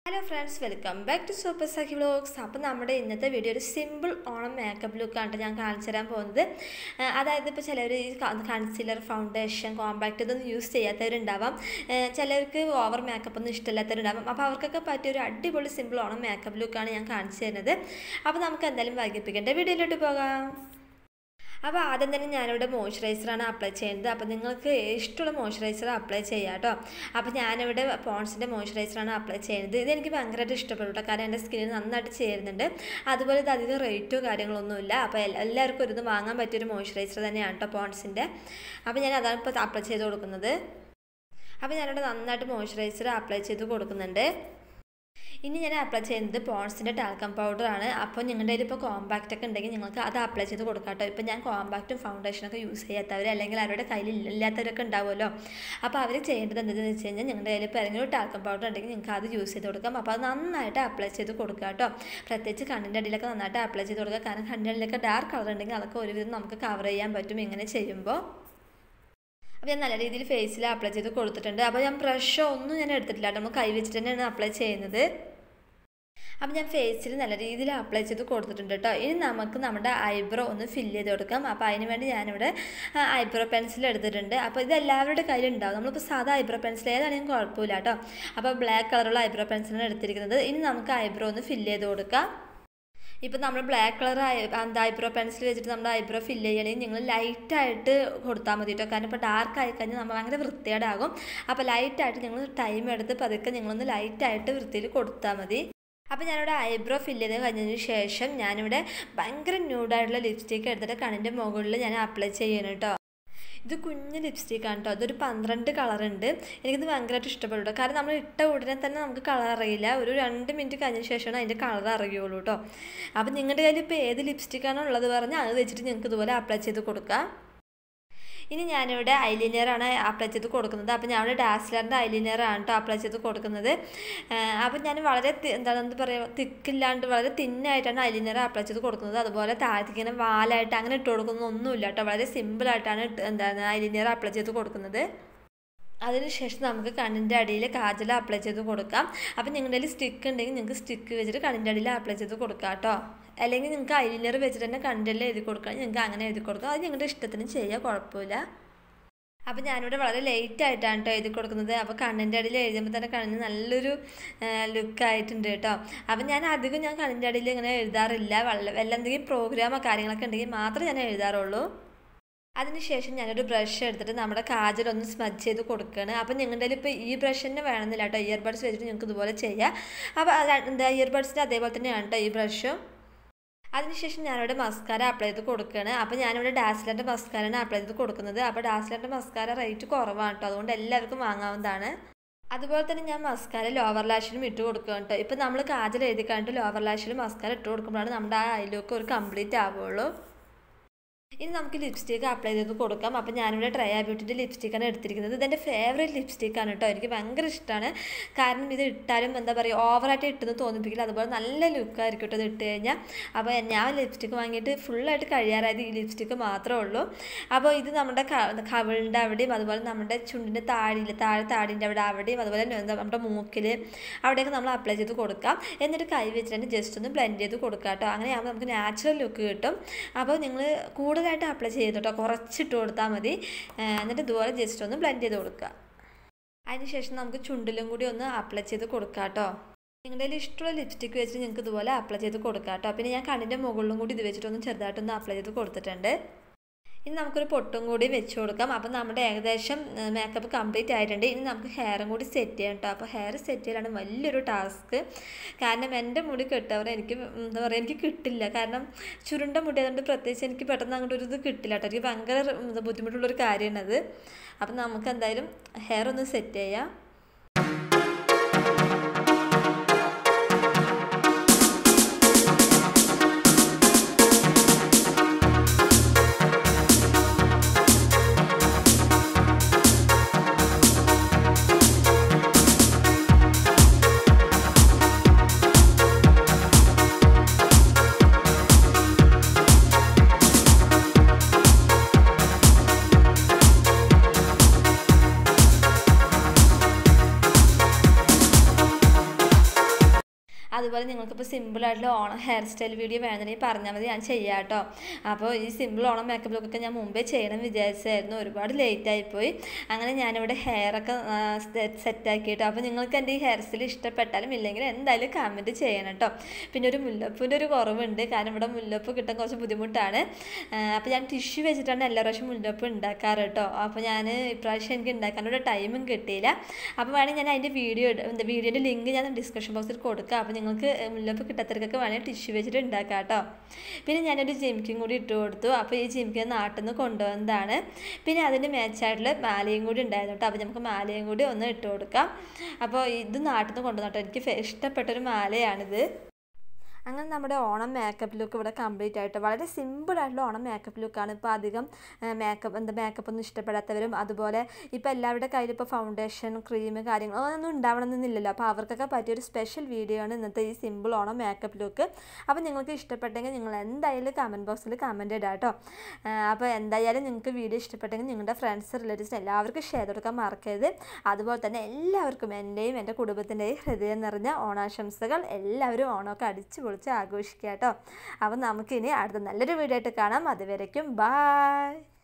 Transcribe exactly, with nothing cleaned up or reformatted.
Hello friends, welcome back to Simple Onam Vlogs. അപ്പോൾ നമ്മുടെ ഇന്നത്തെ വീഡിയോ ഒരു സിമ്പിൾ ഓണം മേക്കപ്പ് ലുക്ക് ആണ് ഞാൻ കാണിച്ചു തരാൻ പോകുന്നത്. അതായത് ഇപ്പോൾ ചിലർ കൺസീലർ, ഫൗണ്ടേഷൻ, കോമ്പാക്ട് ഇതൊന്നും യൂസ് ചെയ്യാത്തവരുണ്ടാവാം. ചിലർക്ക് ഓവർ മേക്കപ്പ് ഒന്നും ഇഷ്ടമില്ലാത്തവരുണ്ടാവാം. അപ്പോൾ അവർക്കൊക്കെ പറ്റിയ ഒരു അടിപൊളി സിമ്പിൾ ഓണം മേക്കപ്പ് ലുക്കാണ് ഞാൻ കാണിച്ചു തരുന്നത്. അപ്പോൾ നമുക്ക് എന്തായാലും വൈകിപ്പിക്കേണ്ട വീഡിയോയിലോട്ട് പോകാം. അപ്പോൾ ആദ്യം തന്നെ ഞാനിവിടെ മോയ്സ്ചറൈസറാണ് അപ്ലൈ ചെയ്യുന്നത്. അപ്പോൾ നിങ്ങൾക്ക് ഇഷ്ടമുള്ള മോയ്സ്ചറൈസർ അപ്ലൈ ചെയ്യാം കേട്ടോ. അപ്പോൾ ഞാനിവിടെ പോൺസിൻ്റെ മോയ്സ്ചറൈസറാണ് അപ്ലൈ ചെയ്യുന്നത്. ഇതെനിക്ക് ഭയങ്കരമായിട്ട് ഇഷ്ടപ്പെട്ടു കേട്ടോ, കാരണം എൻ്റെ സ്കിന്നിന് നന്നായിട്ട് ചേരുന്നുണ്ട്. അതുപോലെ ഇത് അധികം റേറ്റോ കാര്യങ്ങളൊന്നുമില്ല. അപ്പോൾ എല്ലാവർക്കും ഒരു ഇത് വാങ്ങാൻ പറ്റിയൊരു മോയ്സ്ചറൈസർ തന്നെയാണ് കേട്ടോ പോൺസിൻ്റെ. അപ്പോൾ ഞാൻ അതാണ് ഇപ്പോൾ അപ്ലൈ ചെയ്ത് കൊടുക്കുന്നത്. അപ്പോൾ ഞാനിവിടെ നന്നായിട്ട് മോയ്സ്ചറൈസർ അപ്ലൈ ചെയ്ത് കൊടുക്കുന്നുണ്ട്. ഇനി ഞാൻ അപ്ലൈ ചെയ്യുന്നത് പോൺസിൻ്റെ ടാൽക്കം പൗഡറാണ്. അപ്പോൾ നിങ്ങളുടെ കയ്യിൽ ഇപ്പോൾ കോമ്പാക്റ്റ് ഒക്കെ ഉണ്ടെങ്കിൽ നിങ്ങൾക്ക് അത് അപ്ലൈ ചെയ്ത് കൊടുക്കാം കേട്ടോ. ഇപ്പോൾ ഞാൻ കോമ്പാക്റ്റും ഫൗണ്ടേഷനൊക്കെ യൂസ് ചെയ്യാത്തവർ അല്ലെങ്കിൽ അവരുടെ കയ്യിൽ ഇല്ലാത്തവരൊക്കെ ഉണ്ടാവുമല്ലോ. അപ്പോൾ അവർ ചെയ്യേണ്ടത് എന്താണെന്ന് വെച്ച് കഴിഞ്ഞാൽ നിങ്ങളുടെ കയ്യിൽ ഇപ്പോൾ ഏതെങ്കിലും ടാൽക്കം പൗഡർ ഉണ്ടെങ്കിൽ നിങ്ങൾക്ക് അത് യൂസ് ചെയ്ത് കൊടുക്കാം. അപ്പോൾ അത് നന്നായിട്ട് അപ്ലൈ ചെയ്ത് കൊടുക്കുക കേട്ടോ. പ്രത്യേകിച്ച് കണ്ണിൻ്റെ അടിയിലൊക്കെ നന്നായിട്ട് അപ്ലൈ ചെയ്ത് കൊടുക്കുക. കാരണം കണ്ണിൻ്റെ അടിയിലൊക്കെ ഡാർക്ക് കളർ ഉണ്ടെങ്കിൽ അതൊക്കെ ഒരുവിധം നമുക്ക് കവർ ചെയ്യാൻ പറ്റും ഇങ്ങനെ ചെയ്യുമ്പോൾ. അപ്പോൾ ഞാൻ നല്ല രീതിയിൽ ഫേസിൽ അപ്ലൈ ചെയ്ത് കൊടുത്തിട്ടുണ്ട്. അപ്പോൾ ഞാൻ ബ്രഷോ ഒന്നും ഞാൻ എടുത്തിട്ടില്ല, നമ്മൾ കൈ വെച്ചിട്ട് തന്നെയാണ് അപ്ലൈ ചെയ്യുന്നത്. അപ്പോൾ ഞാൻ ഫേസിൽ നല്ല രീതിയിൽ അപ്ലൈ ചെയ്ത് കൊടുത്തിട്ടുണ്ട് കേട്ടോ. ഇനി നമുക്ക് നമ്മുടെ ഐബ്രോ ഒന്ന് ഫില്ല് ചെയ്ത് കൊടുക്കാം. അപ്പോൾ അതിന് വേണ്ടി ഞാനിവിടെ ഐബ്രോ പെൻസിൽ എടുത്തിട്ടുണ്ട്. അപ്പോൾ ഇത് എല്ലാവരുടെ കയ്യിലുണ്ടാവും. നമ്മളിപ്പോൾ സാധാ ഐബ്രോ പെൻസിൽ ഏതാണെങ്കിലും കുഴപ്പമില്ല കേട്ടോ. അപ്പോൾ ബ്ലാക്ക് കളറുള്ള ഐബ്രോ പെൻസിലാണ് എടുത്തിരിക്കുന്നത്. ഇനി നമുക്ക് ഐബ്രോ ഒന്ന് ഫില്ല് ചെയ്ത് കൊടുക്കാം. ഇപ്പോൾ നമ്മൾ ബ്ലാക്ക് കളർ എന്താ ഐബ്രോ പെൻസിൽ വെച്ചിട്ട് നമ്മുടെ ഐബ്രോ ഫില്ല് ചെയ്യണമെങ്കിൽ നിങ്ങൾ ലൈറ്റായിട്ട് കൊടുത്താൽ മതി കേട്ടോ. കാരണം ഇപ്പോൾ ഡാർക്ക് ആയി കഴിഞ്ഞാൽ നമ്മൾ ഭയങ്കര വൃത്തികേടാകും. അപ്പോൾ ലൈറ്റായിട്ട് നിങ്ങൾ ടൈം എടുത്ത് പതുക്കെ നിങ്ങളൊന്ന് ലൈറ്റായിട്ട് വൃത്തിയിൽ കൊടുത്താൽ മതി. അപ്പോൾ ഞാനിവിടെ ഐബ്രോ ഫില്ല് ചെയ്ത് കഴിഞ്ഞതിന് ശേഷം ഞാനിവിടെ ഭയങ്കര ന്യൂഡായിട്ടുള്ള ലിപ്സ്റ്റിക്ക് എടുത്തിട്ട് കണ്ണിൻ്റെ മുകളിൽ ഞാൻ അപ്ലൈ ചെയ്യണം കേട്ടോ. ഇത് കുഞ്ഞ് ലിപ്സ്റ്റിക്കാണ് കേട്ടോ. അതൊരു പന്ത്രണ്ട് കളറുണ്ട്. എനിക്കിത് ഭയങ്കരമായിട്ട് ഇഷ്ടപ്പെട്ടു. കാരണം നമ്മൾ ഇട്ട ഉടനെ തന്നെ നമുക്ക് കളർ അറിയില്ല. ഒരു രണ്ട് മിനിറ്റ് കഴിഞ്ഞ ശേഷമാണ് അതിൻ്റെ കളർ അറിയുള്ളൂ കേട്ടോ. അപ്പോൾ നിങ്ങളുടെ കയ്യിൽ ഇപ്പോൾ ഏത് ലിപ്സ്റ്റിക്കാണോ ഉള്ളത് പറഞ്ഞാൽ അത് വെച്ചിട്ട് നിങ്ങൾക്ക് ഇതുപോലെ അപ്ലൈ ചെയ്ത് കൊടുക്കാം. ഇനി ഞാനിവിടെ ഐലൈനറാണ് അപ്ലൈ ചെയ്ത് കൊടുക്കുന്നത്. അപ്പോൾ ഞാനിവിടെ ഡാസ്ലറിൻ്റെ ഐലൈനറാണ് കേട്ടോ അപ്ലൈ ചെയ്ത് കൊടുക്കുന്നത്. അപ്പോൾ ഞാൻ വളരെ എന്താണെന്ന് പറയുക തിക്കില്ലാണ്ട് വളരെ തിന്നായിട്ടാണ് ഐലൈനർ അപ്ലൈ ചെയ്ത് കൊടുക്കുന്നത്. അതുപോലെ താഴത്തേക്ക് ഇങ്ങനെ വാലായിട്ട് അങ്ങനെ ഇട്ട് കൊടുക്കുന്നൊന്നുമില്ല കേട്ടോ. വളരെ സിമ്പിളായിട്ടാണ് എന്താണ് ഐലൈനർ അപ്ലൈ ചെയ്ത് കൊടുക്കുന്നത്. അതിനുശേഷം നമുക്ക് കണ്ണിൻ്റെ അടിയിൽ കാജൽ അപ്ലൈ ചെയ്ത് കൊടുക്കാം. അപ്പോൾ നിങ്ങളുടെ കയ്യിൽ സ്റ്റിക്ക് ഉണ്ടെങ്കിൽ നിങ്ങൾക്ക് സ്റ്റിക്ക് വെച്ചിട്ട് കണ്ണിൻ്റെ അടിയിൽ അപ്ലൈ ചെയ്ത് കൊടുക്കാം കേട്ടോ. അല്ലെങ്കിൽ നിങ്ങൾക്ക് ഐലൈനർ വെച്ചിട്ട് തന്നെ കണ്ണിൻ്റെ എഴുതി കൊടുക്കണം, നിങ്ങൾക്ക് അങ്ങനെ എഴുതി കൊടുക്കാം. അത് നിങ്ങളുടെ ഇഷ്ടത്തിന് ചെയ്യുക, കുഴപ്പമില്ല. അപ്പോൾ ഞാനിവിടെ വളരെ ലേറ്റായിട്ടാണ് കേട്ടോ എഴുതി കൊടുക്കുന്നത്. അപ്പോൾ കണ്ണിൻ്റെ അടിയിൽ എഴുതുമ്പോൾ തന്നെ കണ്ണിന് നല്ലൊരു ലുക്കായിട്ടുണ്ട് കേട്ടോ. അപ്പോൾ ഞാൻ അധികം ഞാൻ കണ്ണിൻ്റെ അടിയിൽ ഇങ്ങനെ എഴുതാറില്ല. വല്ല വല്ല എന്തെങ്കിലും പ്രോഗ്രാമോ കാര്യങ്ങളൊക്കെ ഉണ്ടെങ്കിൽ മാത്രമേ ഞാൻ എഴുതാറുള്ളൂ. അതിനുശേഷം ഞാനൊരു ബ്രഷ് എടുത്തിട്ട് നമ്മുടെ കാജലൊന്ന് സ്മജ് ചെയ്ത് കൊടുക്കുകയാണ്. അപ്പോൾ നിങ്ങളുടെ കയ്യിൽ ഇപ്പോൾ ഈ ബ്രഷ് തന്നെ വേണമെന്നില്ല കേട്ടോ. ഇയർബഡ്സ് വെച്ചിട്ട് നിങ്ങൾക്ക് ഇതുപോലെ ചെയ്യാം. അപ്പോൾ എന്താ ഇയർബഡ്സിൻ്റെ അതേപോലെ തന്നെയാണ് കേട്ടോ ഈ ബ്രഷും. അതിനുശേഷം ഞാനിവിടെ മസ്കാര അപ്ലൈ ചെയ്ത് കൊടുക്കുകയാണ്. അപ്പോൾ ഞാനിവിടെ ഡാസ്ലറിൻ്റെ മസ്കാരയാണ് അപ്ലൈ ചെയ്ത് കൊടുക്കുന്നത്. അപ്പോൾ ഡാസ്ലറിൻ്റെ മസ്കാര റേറ്റ് കുറവാണ് കേട്ടോ, അതുകൊണ്ട് എല്ലാവർക്കും വാങ്ങാവുന്നതാണ്. അതുപോലെ തന്നെ ഞാൻ മസ്കാര ലോവർ ലാഷിലും ഇട്ട് കൊടുക്കുക കേട്ടോ. ഇപ്പോൾ നമ്മൾ കാജൽ എഴുതി കഴിഞ്ഞിട്ട് ലോവർ ലാഷിലും മസ്കാര ഇട്ട് കൊടുക്കുമ്പോഴാണ് നമ്മുടെ ആ ഐലുക്ക് ഒരു കംപ്ലീറ്റ് ആവുകയുള്ളൂ. ഇനി നമുക്ക് ലിപ്സ്റ്റിക്ക് അപ്ലൈ ചെയ്ത് കൊടുക്കാം. അപ്പോൾ ഞാനിവിടെ ട്രയാ ബ്യൂട്ടിൻ്റെ ലിപ്സ്റ്റിക്കാണ് എടുത്തിരിക്കുന്നത്. ഇതെൻ്റെ ഫേവറേറ്റ് ലിപ്സ്റ്റിക്കാണ് കേട്ടോ. എനിക്ക് ഭയങ്കര ഇഷ്ടമാണ്. കാരണം ഇത് ഇട്ടാലും എന്താ പറയുക ഓവറായിട്ട് ഇട്ടെന്ന് തോന്നിപ്പിക്കില്ല. അതുപോലെ നല്ല ലുക്കായിരിക്കും കേട്ടോ ഇത് ഇട്ട് കഴിഞ്ഞാൽ. അപ്പോൾ ഞാൻ ലിപ്സ്റ്റിക്ക് വാങ്ങിയിട്ട് ഫുള്ളായിട്ട് കഴിയാറായത് ഈ ലിപ്സ്റ്റിക്ക് മാത്രമേ ഉള്ളൂ. അപ്പോൾ ഇത് നമ്മുടെ കവിളിൻ്റെ അവിടെയും അതുപോലെ നമ്മുടെ ചുണ്ടിൻ്റെ താടിയിൽ താഴെ താടിൻ്റെ അവിടെ അവിടെയും അതുപോലെ നമ്മുടെ മൂക്കിൽ അവിടെയൊക്കെ നമ്മൾ അപ്ലൈ ചെയ്ത് കൊടുക്കാം. എന്നിട്ട് കൈ വെച്ചിട്ട് ജസ്റ്റ് ഒന്ന് ബ്ലെൻഡ് ചെയ്ത് കൊടുക്കാം കേട്ടോ. അങ്ങനെയാകുമ്പോൾ നമുക്ക് നാച്ചുറൽ ലുക്ക് കിട്ടും. അപ്പോൾ നിങ്ങൾ കൂടുതൽ ായിട്ട് അപ്ലൈ ചെയ്ത് കേട്ടോ, കുറച്ചിട്ട് കൊടുത്താൽ മതി. എന്നിട്ട് ഇതുപോലെ ജസ്റ്റ് ഒന്ന് ബ്ലെൻഡ് ചെയ്ത് കൊടുക്കുക. അതിനുശേഷം നമുക്ക് ചുണ്ടിലും കൂടി ഒന്ന് അപ്ലൈ ചെയ്ത് കൊടുക്കാം കേട്ടോ. നിങ്ങളുടെ കയ്യിൽ ഇഷ്ടമുള്ള ലിപ്സ്റ്റിക്ക് വെച്ചിട്ട് നിങ്ങൾക്ക് ഇതുപോലെ അപ്ലൈ ചെയ്ത് കൊടുക്കാം കേട്ടോ. പിന്നെ ഞാൻ കണ്ണിൻ്റെ മുകളിലും കൂടി ഇത് വെച്ചിട്ടൊന്ന് ചെറുതായിട്ടൊന്ന് അപ്ലൈ ചെയ്ത് കൊടുത്തിട്ടുണ്ട്. ഇനി നമുക്കൊരു പൊട്ടും കൂടി വെച്ച് കൊടുക്കാം. അപ്പോൾ നമ്മുടെ ഏകദേശം മേക്കപ്പ് കംപ്ലീറ്റ് ആയിട്ടുണ്ട്. ഇനി നമുക്ക് ഹെയറും കൂടി സെറ്റ് ചെയ്യാം കേട്ടോ. അപ്പോൾ ഹെയർ സെറ്റ് ചെയ്യലാണ് വലിയൊരു ടാസ്ക്. കാരണം എൻ്റെ മുടി കെട്ടവരെ എനിക്ക് എന്താ പറയുക എനിക്ക് കിട്ടില്ല. കാരണം ചുരുണ്ട മുടി അതുകൊണ്ട് പ്രത്യേകിച്ച് എനിക്ക് പെട്ടെന്ന് അങ്ങോട്ട് ഒരു ഇത് കിട്ടില്ല കേട്ടോ. എനിക്ക് ഭയങ്കര ബുദ്ധിമുട്ടുള്ളൊരു കാര്യമാണത്. അപ്പം നമുക്ക് എന്തായാലും ഹെയർ ഒന്ന് സെറ്റ് ചെയ്യാം. അതുപോലെ നിങ്ങൾക്കിപ്പോൾ സിമ്പിളായിട്ടുള്ള ഓണം ഹെയർ സ്റ്റൈൽ വീഡിയോ വേണമെന്നുണ്ടെങ്കിൽ പറഞ്ഞാൽ മതി, ഞാൻ ചെയ്യാം കേട്ടോ. അപ്പോൾ ഈ സിമ്പിൾ ഓണം മേക്കപ്പ് ലുക്കൊക്കെ ഞാൻ മുമ്പേ ചെയ്യണം വിചാരിച്ചായിരുന്നു, ഒരുപാട് ലേറ്റ് ആയിപ്പോയി. അങ്ങനെ ഞാനിവിടെ ഹെയറൊക്കെ സെറ്റാക്കി കേട്ടോ. അപ്പോൾ നിങ്ങൾക്ക് എൻ്റെ ഈ ഹെയർ സ്റ്റൈൽ ഇഷ്ടപ്പെട്ടാലും ഇല്ലെങ്കിൽ എന്തായാലും കമൻറ്റ് ചെയ്യണം കേട്ടോ. പിന്നെ ഒരു മുല്ലപ്പൂവിൻ്റെ ഒരു കുറവുണ്ട്, കാരണം ഇവിടെ മുല്ലപ്പ് കിട്ടാൻ കുറച്ച് ബുദ്ധിമുട്ടാണ്. അപ്പോൾ ഞാൻ ടിഷ്യൂ വെച്ചിട്ടാണ് എല്ലാ പ്രാവശ്യം മുല്ലപ്പ് ഉണ്ടാക്കാറ് കേട്ടോ. അപ്പോൾ ഞാൻ ഇപ്രാവശ്യം എനിക്ക് ഉണ്ടാക്കാനുള്ള ടൈമും കിട്ടിയില്ല. അപ്പോൾ വേണമെങ്കിൽ ഞാൻ അതിൻ്റെ വീഡിയോ എന്താ വീഡിയോൻ്റെ ലിങ്ക് ഞാൻ ഡിസ്ക്രിപ്ഷൻ ബോക്സിൽ കൊടുക്കാം. അപ്പോൾ നിങ്ങൾക്ക് മുല്ലപ്പ് കിട്ടാത്തവർക്കൊക്കെ വേണമെങ്കിൽ ടിഷ്യൂ വെച്ചിട്ട് ഉണ്ടാക്കാം കേട്ടോ. പിന്നെ ഞാനൊരു ജിംക്കിയും കൂടി ഇട്ട് കൊടുത്തു. അപ്പോൾ ഈ ജിംക്കി നാട്ടിൽ നിന്ന് കൊണ്ടുവന്നതാണ്. പിന്നെ അതിന് മാച്ചായിട്ടുള്ള മാലയും കൂടി ഉണ്ടായിരുന്നു കേട്ടോ. അപ്പോൾ നമുക്ക് മാലയും കൂടി ഒന്ന് ഇട്ട് കൊടുക്കാം. അപ്പോൾ ഇത് നാട്ടിൽ നിന്ന് കൊണ്ടുവന്നു കേട്ടോ. എനിക്ക് ഇഷ്ടപ്പെട്ടൊരു മാലയാണിത്. അങ്ങനെ നമ്മുടെ ഓണം മേക്കപ്പ് ലുക്ക് ഇവിടെ കംപ്ലീറ്റ് ആയിട്ട് വളരെ സിമ്പിളായിട്ടുള്ള ഓണം മേക്കപ്പ് ലുക്കാണ്. ഇപ്പോൾ അധികം മേക്കപ്പ് എന്താ മേക്കപ്പ് ഒന്നും ഇഷ്ടപ്പെടാത്തവരും അതുപോലെ ഇപ്പോൾ എല്ലാവരുടെ കയ്യിൽ ഇപ്പോൾ ഫൗണ്ടേഷൻ ക്രീം കാര്യങ്ങൾ ഒന്നും ഉണ്ടാവണമെന്നില്ലല്ലോ. അപ്പോൾ അവർക്കൊക്കെ പറ്റിയൊരു സ്പെഷ്യൽ വീഡിയോ ആണ് ഇന്നത്തെ ഈ സിമ്പിൾ ഓണം മേക്കപ്പ് ലുക്ക്. അപ്പോൾ നിങ്ങൾക്ക് ഇഷ്ടപ്പെട്ടെങ്കിൽ നിങ്ങൾ എന്തായാലും കമൻറ്റ് ബോക്സിൽ കമൻറ്റ് ഇടാം കേട്ടോ. അപ്പോൾ എന്തായാലും നിങ്ങൾക്ക് വീഡിയോ ഇഷ്ടപ്പെട്ടെങ്കിൽ നിങ്ങളുടെ ഫ്രണ്ട്സ് റിലേറ്റീവ്സ് എല്ലാവർക്കും ഷെയർ കൊടുക്കാൻ മറക്കരുത്. അതുപോലെ തന്നെ എല്ലാവർക്കും എൻ്റെയും എൻ്റെ കുടുംബത്തിൻ്റെയും ഹൃദയം നിറഞ്ഞ ഓണാശംസകൾ. എല്ലാവരും ഓണമൊക്കെ അടിച്ച് പൊളിച്ച് ആഘോഷിക്കുക കേട്ടോ. അപ്പോൾ നമുക്കിനി അടുത്ത നല്ലൊരു വീഡിയോ ആയിട്ട് കാണാം. അതുവരയ്ക്കും ബൈ.